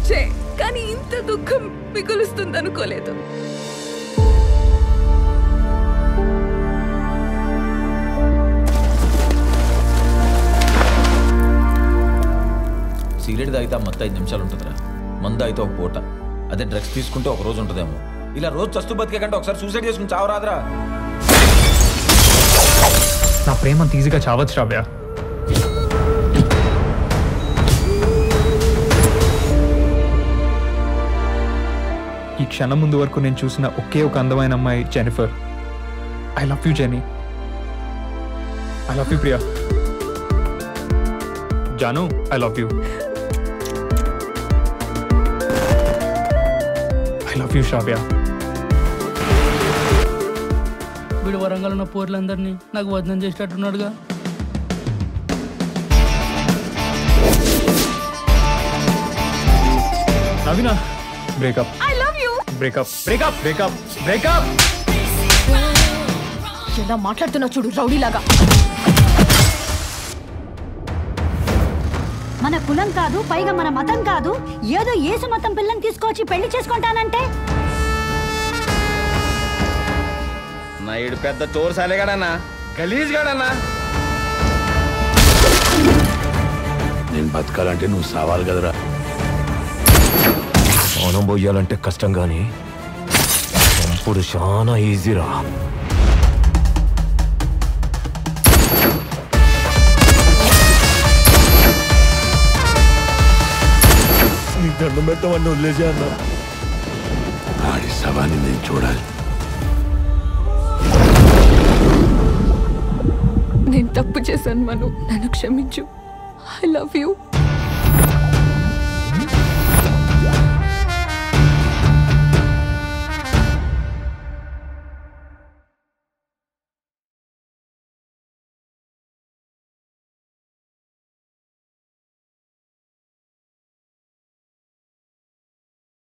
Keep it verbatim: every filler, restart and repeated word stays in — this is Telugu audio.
ఛే, కానీ ఇంత దుఃఖం మిగులుస్తుంది అనుకోలేదు. సిగరెట్ తాగితే మొత్తం ఐదు నిమిషాలు ఉంటుందిరా, మందు అయితే ఒక పూట, అదే డ్రగ్స్ తీసుకుంటే ఒక రోజు ఉంటుందేమో. ఇలా రోజు చస్తూ బతికే కంటే ఒకసారి సూసైడ్ చేసుకుని చావరాదురా. నా ప్రేమ అంత ఈజీగా చావచ్చు శ్రావ్య. ఈ క్షణం ముందు వరకు నేను చూసిన ఒకే ఒక అందమైన అమ్మాయి Jennifer. I love you Jenny. I love you Priya. జాను, I love you. I love you Sravya. వీడు వరంగల్ ఉన్న పోర్లందరినీ నాకు వదనం చేసేటట్టున్నాడుగా. Naveena, breakup. I love you. Breakup breakup breakup breakup. ఎలా మాట్లాడుతున్నా చూడు, రౌడీలాగా. మన కులం కాదు, పైగా మన మతం కాదు, ఏదో యేసు మతం పిల్లని తీసుకొచ్చి పెళ్లి చేసుకుంటానంటే. నాయుడు పెద్ద టోర్ సాలేగాడన్నా, గలీజ్ గాడన్నా. నేను బతకాలంటే నువ్వు సావాలి కదరా. మౌనం పోయాలంటే కష్టం కానీ ఇప్పుడు చాలా ఈజీరా. నీకు దండం పెట్టమని వదిలేసే అన్నా. ఆడి శవాన్ని నేను చూడాలి. నేను తప్పు చేశాను మను, నన్ను క్షమించు. I love you.